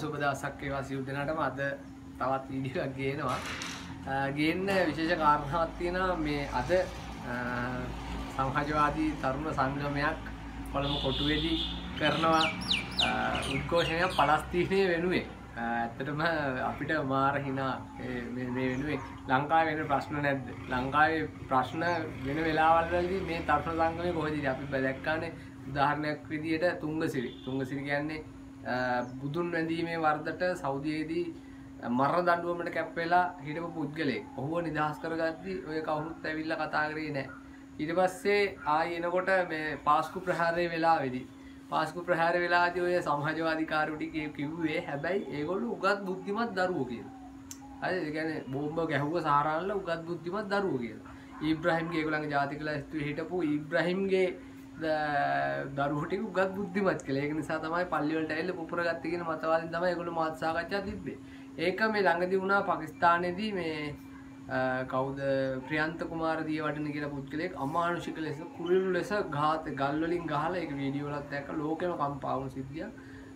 සුබ දවසක් වේවා සියලු දෙනාටම. අද තවත් වීඩියෝ එකක් ගේනවා. ගේන්න විශේෂ කාරණාවක් තියෙනවා. මේ අද සමාජවාදී තරුණ සංගමයක් කොළඹ කොටුවේදී කරනවා උද්ඝෝෂණයක් පලස්තීනය වෙනුවෙන්. ඇත්තටම අපිට මාර හිනා මේ වෙනුවෙන් ලංකාවේ වෙන ප්‍රශ්න නැද්ද? ලංකාවේ ප්‍රශ්න වෙන වෙලාවල් වලදී මේ තරුණ සංගමය කොහෙද අපි දැක්කානේ. උදාහරණයක් විදියට තුංගසිරි කියන්නේ බුදුන් වැඳීමේ වරදට සෞදියේදී මරණ දඬුවමකට කැප් වෙලා හිටපු පුද්ගලයෙක්. ඔහුව නිදහස් කරගද්දි ඔය කවුරුත් ඇවිල්ලා කතා කරේ නැහැ. ඊට පස්සේ ආයෙ එනකොට මේ පාස්කු ප්‍රහාරයේ වෙලාවේදී ඔය සමාජවාදී කාර්යෝටි කිව්වේ හැබැයි ඒගොල්ලෝ උගත් බුද්ධිමත් දරුවෝ කියලා. හරිද? ඒ කියන්නේ බෝම්බ ගැහුව සහරාන්ල උගත් බුද්ධිමත් දරුවෝ කියලා. ඊබ්‍රාහිම්ගේ ඒගොල්ලන්ගේ ජාතික ලැයිස්තුවේ හිටපු ඊබ්‍රාහිම්ගේ දරුවෝ ටික උගත් බුද්ධිමත් කියලා. ඒක නිසා තමයි පල්ලි වලට ඇවිල්ලා පුපුර ගත්තේ කියන මතවාදයෙන් තමයි ඒගොල්ලෝ මාත් සාකච්ඡා තිබ්බේ. ඒක මේ ළඟදී වුණා පාකිස්තානයේදී මේ කවුද ප්‍රියන්ත කුමාර දියවඩන කියලා පුද්ගලයෙක් අමානුෂික ලෙස කුරිරු ලෙස ගල් වලින් ගහලා ඒක වීඩියෝ වලත් දැක්ක ලෝකෙම කම්පා වුණු සිද්ධියක්.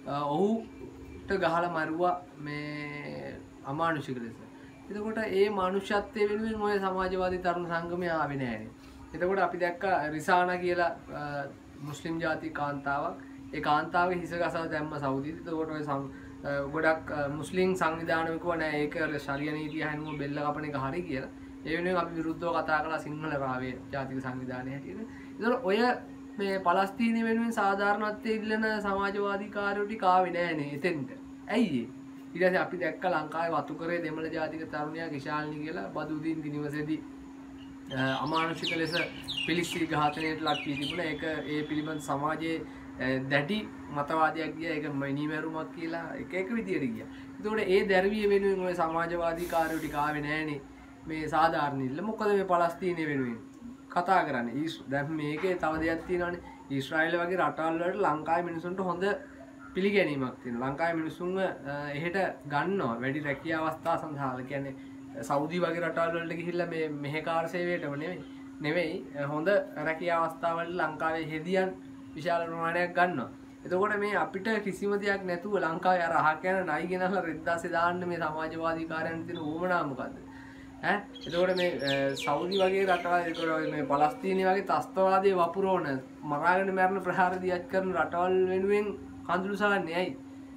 ඔහුට ගහලා මරුවා මේ අමානුෂික ලෙස. එතකොට ඒ මානුෂ්‍යත්වයේ වෙනුවෙන් ඔය සමාජවාදී තරුණ සංගමය ආවේ නෑනේ. එතකොට අපි දැක්කා රිසානා කියලා මුස්ලිම් ජාති කාන්තාවක්. ඒ කාන්තාවගේ හිස ගසලා දැම්ම සෞදියට. එතකොට ඔය ගොඩක් මුස්ලිම් සංවිධාන කිව්වා නෑ ඒක ශරියා නීතිය හැනුව බෙල්ල කපන එක හරි කියලා. ඒ වෙනුවෙන් අපි විරුද්ධව කතා කළා සිංහල රාවයේ ජාතික සංවිධානයේ හැටියට. ඒතකොට ඔය මේ පලස්තීනය වෙනුවෙන් සාධාරණත්වයේ ඉල්ලන සමාජවාදී කාර්යෝ ටික ආවේ නෑනේ එතෙන්ට. ඇයි ඒ? ඊට පස්සේ අපි දැක්ක ලංකාවේ වතුකරේ දෙමළ ජාතික තරුණයා කිශාල්නි කියලා බදුදීන් දිනවසේදී අමානුෂික ලෙස පිළිස්සී ඝාතනයට ලක් වී තිබුණා. ඒක ඒ පිළිබඳ සමාජයේ දැඩි මතවාදයක් ගියා. ඒක මිනිමරුමක් කියලා එක විදියට ගියා. ඒතකොට ඒ දැරිවිය වෙනුවෙන් ඔය සමාජවාදී කාර්යෝ ටික ආවේ නෑනේ මේ සාධාරණ ඉල්ල. මොකද මේ පලස්තීනය වෙනුවෙන් කතා කරන්නේ. දැන් මේකේ තව දෙයක් තියෙනවානේ. ඊශ්‍රායල වගේ රටවල් වලට ලංකාවේ මිනිසුන්ට හොඳ පිළිගැනීමක් තියෙනවා. ලංකාවේ මිනිසුන්ව එහෙට ගන්නවා වැඩි රැකියාව අවස්ථා සඳහා. කියන්නේ සෞදි වගේ රටවල් වලට ගිහිල්ලා මේ මෙහෙකාර සේවයටම නෙවෙයි හොඳ රැකියාව අවස්ථාවලට ලංකාවේ හෙදියන් විශාල ප්‍රමාණයක් ගන්නවා. එතකොට මේ අපිට කිසිම දෙයක් නැතුව ලංකාවේ අර අහක යන නයි ගෙනල්ලා රෙද්දාසේ දාන්න මේ සමාජවාදී කාර්යයන් තියෙන ඕමනා මොකද්ද? එතකොට මේ සෞදි වගේ රටවල් මේ පලස්තීනය වගේ ත්‍ස්තවාදී වපුරවන මරාගෙන මරණ ප්‍රහාර දියත් කරන රටවල් වෙනුවෙන් කඳුළු සලන්නේ ඇයි?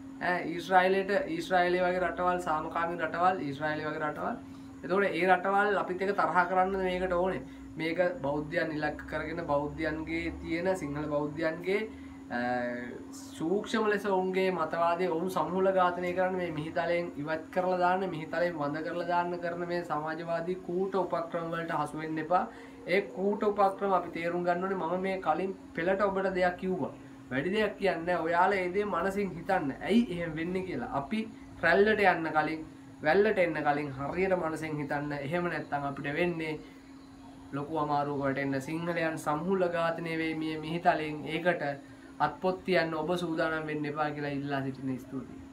ඊශ්‍රායලයේ වගේ රටවල් සාමකාමී රටවල් ඊශ්‍රායලයේ වගේ රටවල්. එතකොට ඒ රටවල් අපිත් එක තරහ කරන්න මේකට ඕනේ. මේක බෞද්ධයන් ඉලක්ක කරගෙන බෞද්ධයන්ගේ තියෙන සිංහල බෞද්ධයන්ගේ සූක්ෂම ලෙස ඔවුන්ගේ මතවාදයේ ඔවුන් සමූල ඝාතනය කරන මේ මිහිතලයෙන් ඉවත් කරලා දාන්න මිහිතලයෙන් වඳ කරලා දාන්න කරන මේ සමාජවාදී කූට උපක්‍රම වලට හසු වෙන්න එපා. ඒ කූට උපක්‍රම අපි තේරුම් ගන්න ඕනේ. මම මේ කලින් පෙළට ඔබට දෙයක් කිව්වා. වැඩි දෙයක් කියන්නේ ඔයාලා ඒ දේ මනසින් හිතන්න. ඇයි එහෙම වෙන්නේ කියලා. අපි රැල්ලට යන්න කලින් වැල්ලට එන්න කලින් හරියට මනසෙන් හිතන්න. එහෙම නැත්නම් අපිට වෙන්නේ ලොකු අමාරුවකට එන්න. සිංහලයන් සමූල ඝාතනය වේ මේ මිහිතලෙන්. ඒකට අත්පොත් තියන්න ඔබ සූදානම් වෙන්න එපා කියලා ඉල්ලා සිටින ස්තුතියි.